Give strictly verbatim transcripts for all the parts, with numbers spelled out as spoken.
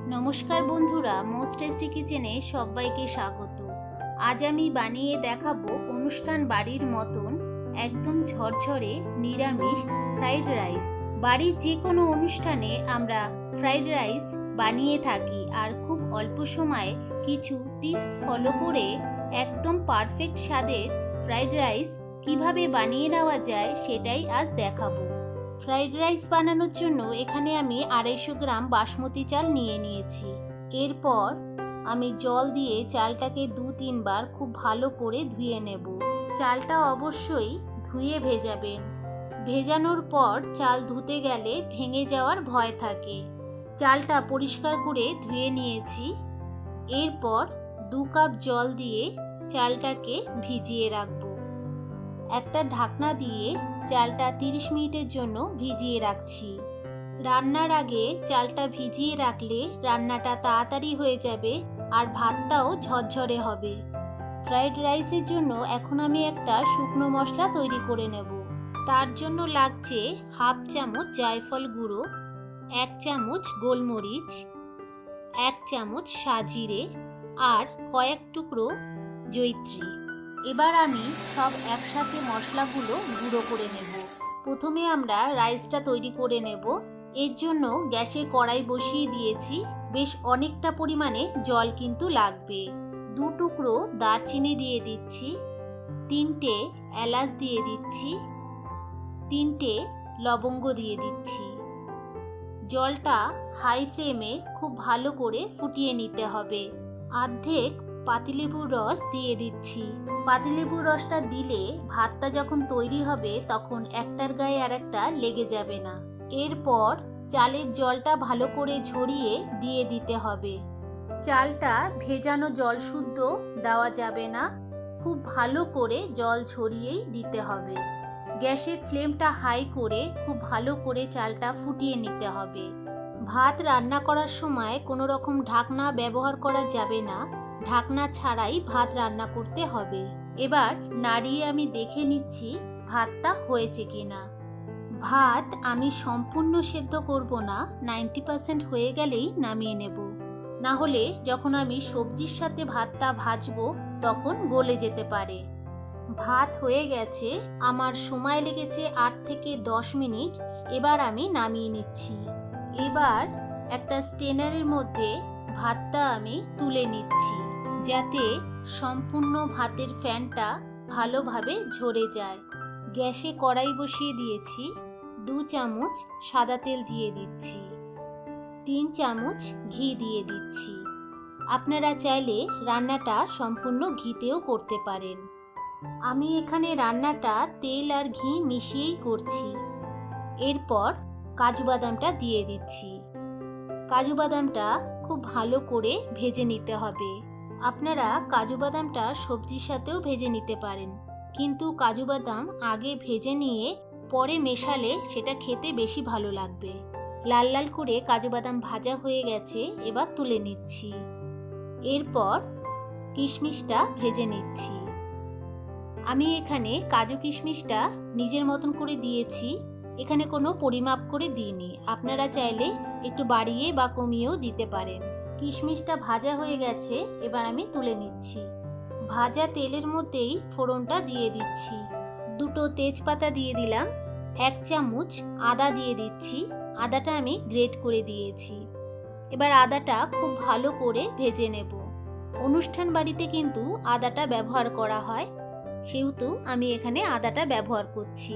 নমস্কার বন্ধুরা, most tasty কিচেনে সবাইকে স্বাগত। আজ আমি বানিয়ে দেখাবো অনুষ্ঠান বাড়ির মতন একদম ঝরঝরে নিরামিষ ফ্রাইড রাইস। বাড়ির যে কোনো অনুষ্ঠানে আমরা ফ্রাইড রাইস বানিয়ে থাকি, আর খুব অল্প সময়ে কিছু টিপস ফলো করে একদম পারফেক্ট স্বাদের ফ্রাইড রাইস কিভাবে বানিয়ে নেওয়া যায় সেটাই আজ দেখাবো। ফ্রাইড রাইস বানানোর জন্য এখানে আমি আড়াইশো গ্রাম বাসমতি চাল নিয়ে নিয়েছি। এরপর আমি জল দিয়ে চালটাকে দু তিনবার খুব ভালো করে ধুয়ে নেব। চালটা অবশ্যই ধুয়ে ভেজাবেন। ভেজানোর পর চাল ধুতে গেলে ভেঙে যাওয়ার ভয় থাকে। চালটা পরিষ্কার করে ধুয়ে নিয়েছি। এরপর দু কাপ জল দিয়ে চালটাকে ভিজিয়ে রাখব। একটা ঢাকনা দিয়ে চালটা তিরিশ মিনিটের জন্য ভিজিয়ে রাখছি। রান্নার আগে চালটা ভিজিয়ে রাখলে রান্নাটা তাড়াতাড়ি হয়ে যাবে আর ভাতটাও ঝরঝরে হবে। ফ্রাইড রাইসের জন্য এখন আমি একটা শুকনো মশলা তৈরি করে নেব। তার জন্য লাগছে হাফ চামচ জায়ফল গুঁড়ো, এক চামচ গোলমরিচ, এক চামচ সাজিরে আর কয়েক টুকরো জয়িত্রী। এবার আমি সব একসাথে মশলাগুলো গুঁড়ো করে নেব। প্রথমে আমরা রাইসটা তৈরি করে নেব। এর জন্য গ্যাসে কড়াই বসিয়ে দিয়েছি। বেশ অনেকটা পরিমাণে জল কিন্তু লাগবে। দু টুকরো দারচিনি দিয়ে দিচ্ছি, তিনটে এলাচ দিয়ে দিচ্ছি, তিনটে লবঙ্গ দিয়ে দিচ্ছি। জলটা হাই ফ্লেমে খুব ভালো করে ফুটিয়ে নিতে হবে। অর্ধেক পাতিলেবুর রস দিয়ে দিচ্ছি। পাতিলেবুর রসটা দিলে ভাতটা যখন তৈরি হবে তখন একটার গায়ে আর একটা লেগে যাবে না। এরপর চালের জলটা ভালো করে ঝরিয়ে দিয়ে দিতে হবে। চালটা ভেজানো জল শুদ্ধ দেওয়া যাবে না, খুব ভালো করে জল ঝরিয়েই দিতে হবে। গ্যাসের ফ্লেমটা হাই করে খুব ভালো করে চালটা ফুটিয়ে নিতে হবে। ভাত রান্না করার সময় কোনো রকম ঢাকনা ব্যবহার করা যাবে না। ঢাকনা ছাড়াই ভাত রান্না করতে হবে। এবার নাড়িয়ে আমি দেখে নিচ্ছি ভাতটা হয়েছে কিনা। ভাত আমি সম্পূর্ণ সেদ্ধ করব না, নাইনটি পার্সেন্ট হয়ে গেলেই নামিয়ে নেব। না হলে যখন আমি সবজির সাথে ভাতটা ভাজবো তখন গলে যেতে পারে। ভাত হয়ে গেছে, আমার সময় লেগেছে আট থেকে দশ মিনিট। এবার আমি নামিয়ে নিচ্ছি। এবার একটা স্ট্রেনারের মধ্যে ভাতটা আমি তুলে নিচ্ছি, যাতে সম্পূর্ণ ভাতের ফ্যানটা ভালোভাবে ঝরে যায়। গ্যাসে কড়াই বসিয়ে দিয়েছি। দু চামচ সাদা তেল দিয়ে দিচ্ছি, তিন চামচ ঘি দিয়ে দিচ্ছি। আপনারা চাইলে রান্নাটা সম্পূর্ণ ঘিতেও করতে পারেন। আমি এখানে রান্নাটা তেল আর ঘি মিশিয়েই করছি। এরপর কাজু বাদামটা দিয়ে দিচ্ছি। কাজু বাদামটা খুব ভালো করে ভেজে নিতে হবে। আপনারা কাজু বাদামটা সবজির সাথেও ভেজে নিতে পারেন, কিন্তু কাজু বাদাম আগে ভেজে নিয়ে পরে মেশালে সেটা খেতে বেশি ভালো লাগবে। লাল লাল করে কাজু বাদাম ভাজা হয়ে গেছে, এবার তুলে নিচ্ছি। এরপর কিশমিশটা ভেজে নিচ্ছি। আমি এখানে কাজু কিশমিশটা নিজের মতন করে দিয়েছি, এখানে কোনো পরিমাপ করে দিইনি। আপনারা চাইলে একটু বাড়িয়ে বা কমিয়েও দিতে পারেন। কিশমিশটা ভাজা হয়ে গেছে, এবার আমি তুলে নিচ্ছি। ভাজা তেলের মধ্যেই ফোড়নটা দিয়ে দিচ্ছি। দুটো তেজপাতা দিয়ে দিলাম, এক চামচ আদা দিয়ে দিচ্ছি। আদাটা আমি গ্রেট করে দিয়েছি। এবার আদাটা খুব ভালো করে ভেজে নেব। অনুষ্ঠান বাড়িতে কিন্তু আদাটা ব্যবহার করা হয়, সেহেতু আমি এখানে আদাটা ব্যবহার করছি।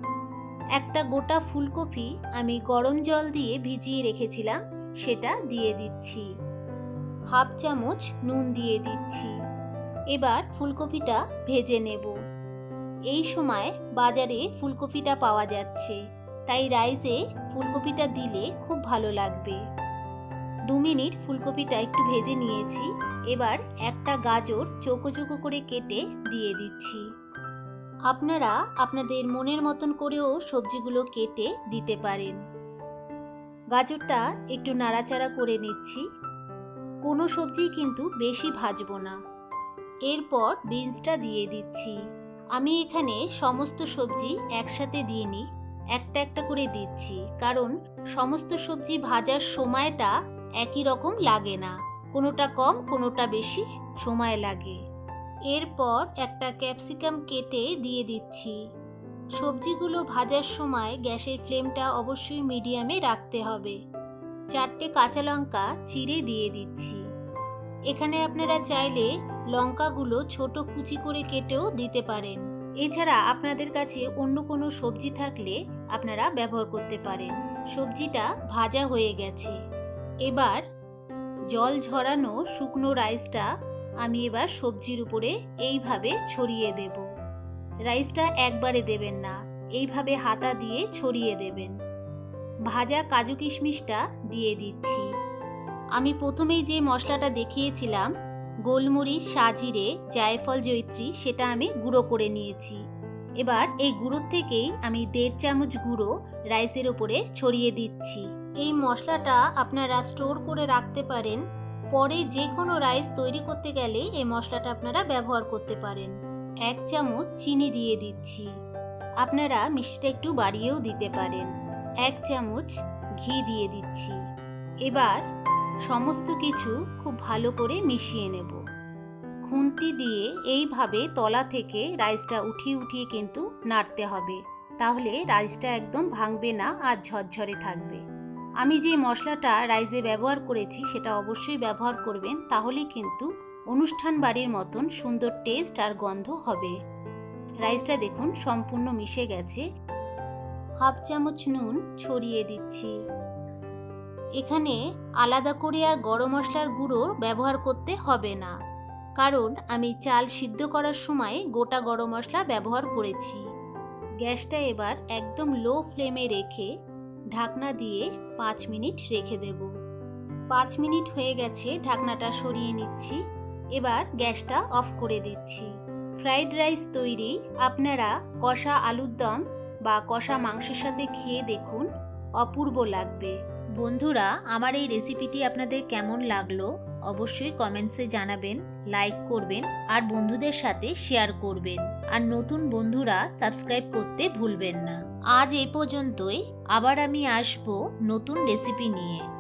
একটা গোটা ফুলকপি আমি গরম জল দিয়ে ভিজিয়ে রেখেছিলাম, সেটা দিয়ে দিচ্ছি। হাফ চামচ নুন দিয়ে দিচ্ছি। এবার ফুলকপিটা ভেজে নেব। এই সময় বাজারে ফুলকপিটা পাওয়া যাচ্ছে, তাই রাইসে ফুলকপিটা দিলে খুব ভালো লাগবে। দু মিনিট ফুলকপিটা একটু ভেজে নিয়েছি। এবার একটা গাজর চৌকো চৌকো করে কেটে দিয়ে দিচ্ছি। আপনারা আপনাদের মনের মতন করেও সবজিগুলো কেটে দিতে পারেন। গাজরটা একটু নাড়াচাড়া করে নিচ্ছি। কোনো সবজি কিন্তু বেশি ভাজবো না। এরপর বিনসটা দিয়ে দিচ্ছি। আমি এখানে সমস্ত সবজি একসাথে দিইনি, একটা একটা করে দিচ্ছি, কারণ সমস্ত সবজি ভাজার সময়টা একই রকম লাগে না, কোনোটা কম কোনোটা বেশি সময় লাগে। এরপর একটা ক্যাপসিকাম কেটে দিয়ে দিচ্ছি। সবজিগুলো ভাজার সময় গ্যাসের ফ্লেমটা অবশ্যই মিডিয়ামে রাখতে হবে। চারটে কাঁচা লঙ্কা চিড়ে দিয়ে দিচ্ছি। এখানে আপনারা চাইলে লঙ্কাগুলো ছোট কুচি করে কেটেও দিতে পারেন। এছাড়া আপনাদের কাছে অন্য কোনো সবজি থাকলে আপনারা ব্যবহার করতে পারেন। সবজিটা ভাজা হয়ে গেছে। এবার জল ঝরানো শুকনো রাইসটা আমি এবার সবজির উপরে এইভাবে ছড়িয়ে দেব। রাইসটা একবারে দেবেন না, এইভাবে হাতা দিয়ে ছড়িয়ে দেবেন। ভাজা কাজু কিশমিশটা দিয়ে দিচ্ছি। আমি প্রথমেই যে মশলাটা দেখিয়েছিলাম গোলমরিচ, সাজিরে, জায়ফল, জয়িত্রী, সেটা আমি গুঁড়ো করে নিয়েছি। এবার এই গুঁড়োর থেকেই আমি দেড় চামচ গুঁড়ো রাইসের ওপরে ছড়িয়ে দিচ্ছি। এই মশলাটা আপনারা স্টোর করে রাখতে পারেন, পরে যে কোনো রাইস তৈরি করতে গেলে এই মশলাটা আপনারা ব্যবহার করতে পারেন। এক চামচ চিনি দিয়ে দিচ্ছি, আপনারা মিষ্টিটা একটু বাড়িয়েও দিতে পারেন। এক চামচ ঘি দিয়ে দিচ্ছি। এবার সমস্ত কিছু খুব ভালো করে মিশিয়ে নেব। খুন্তি দিয়ে এইভাবে তলা থেকে রাইসটা উঠিয়ে উঠিয়ে কিন্তু নাড়তে হবে, তাহলে রাইসটা একদম ভাঙবে না আর ঝরঝরে থাকবে। আমি যে মশলাটা রাইসে ব্যবহার করেছি সেটা অবশ্যই ব্যবহার করবেন, তাহলে কিন্তু অনুষ্ঠান বাড়ির মতন সুন্দর টেস্ট আর গন্ধ হবে। রাইসটা দেখুন সম্পূর্ণ মিশে গেছে। হাফ চামচ নুন ছড়িয়ে দিচ্ছি। এখানে আলাদা করে আর গরম মশলার গুঁড়ো ব্যবহার করতে হবে না, কারণ আমি চাল সিদ্ধ করার সময় গোটা গরম মশলা ব্যবহার করেছি। গ্যাসটা এবার একদম লো ফ্লেমে রেখে ঢাকনা দিয়ে পাঁচ মিনিট রেখে দেব। পাঁচ মিনিট হয়ে গেছে, ঢাকনাটা সরিয়ে নিচ্ছি। এবার গ্যাসটা অফ করে দিচ্ছি। ফ্রাইড রাইস তৈরি। আপনারা কষা আলুর দম বা কষা মাংসের সাথে খেয়ে দেখুন, অপূর্ব লাগবে। বন্ধুরা, আমার এই রেসিপিটি আপনাদের কেমন লাগলো অবশ্যই কমেন্টসে জানাবেন, লাইক করবেন আর বন্ধুদের সাথে শেয়ার করবেন। আর নতুন বন্ধুরা সাবস্ক্রাইব করতে ভুলবেন না। আজ এই পর্যন্তই, আবার আমি আসবো নতুন রেসিপি নিয়ে।